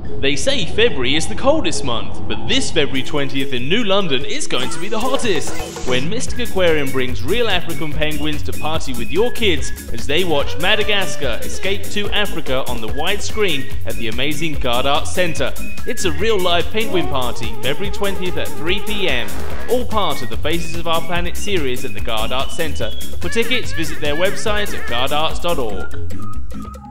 They say February is the coldest month, but this February 20th in New London is going to be the hottest, when Mystic Aquarium brings real African penguins to party with your kids as they watch Madagascar Escape to Africa on the wide screen at the amazing Garde Art Centre. It's a real live penguin party, February 20th at 3 PM, all part of the Faces of Our Planet series at the Garde Art Centre. For tickets, visit their website at gardearts.org.